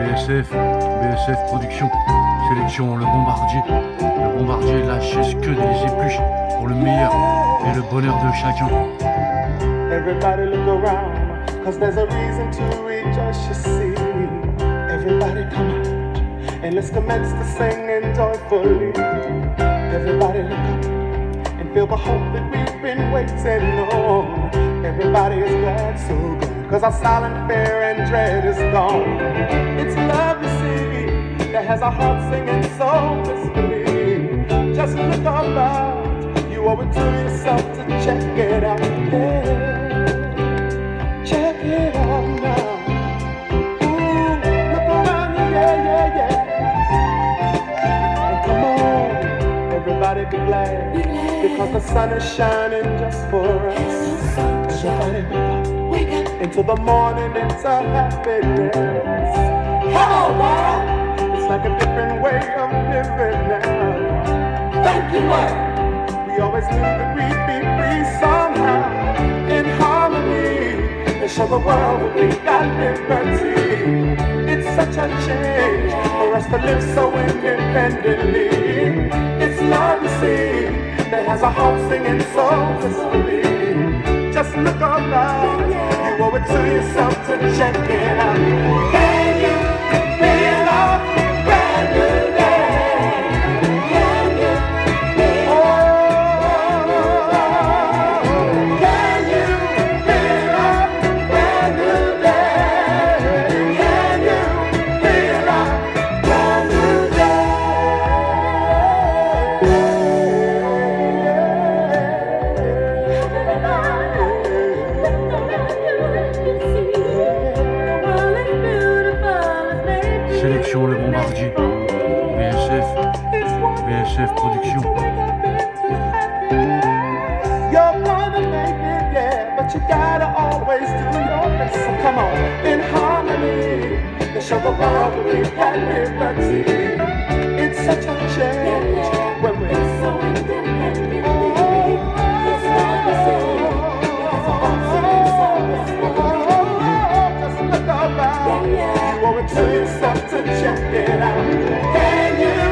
BSF Production, sélection Le Bombardier. Le Bombardier lâche que des épluches pour le meilleur et le bonheur de chacun. Everybody look around, cause there's a reason to rejoice, you see. Everybody come out, and let's commence to sing and joyfully. Everybody look up, and feel the hope that we've been waiting on. Everybody is glad, so good, cause our silent fear and dread is gone. It's love, you see, that has our hearts singing so blissfully. Just look about, you owe it to yourself to check it out, yeah. Check it out now. Ooh, look around you, yeah, yeah, yeah. And come on, everybody be glad, because the sun is shining just for us. Everybody wake up, into the morning, it's a happiness. Hello, world! It's like a different way of living now. Thank you, Lord. We always knew that we'd be free somehow, in harmony, and show the world that we got liberty. It's such a change for us to live so independently. It's love, you see, that has a heart singing so blissfully. Just look around, you owe it to yourself to check it out. Can you feel a brand new day? Can you feel can you feel a brand new day? Can you feel a brand new day? Sélection Le Bombardier, BSF Production. You're gonna make it, yeah, but you gotta always do your best. So come on, in harmony, and show the world that we've got liberty. It's such a change when we're so independent. It's like a just look around. You owe it to yourself to check it out. Can you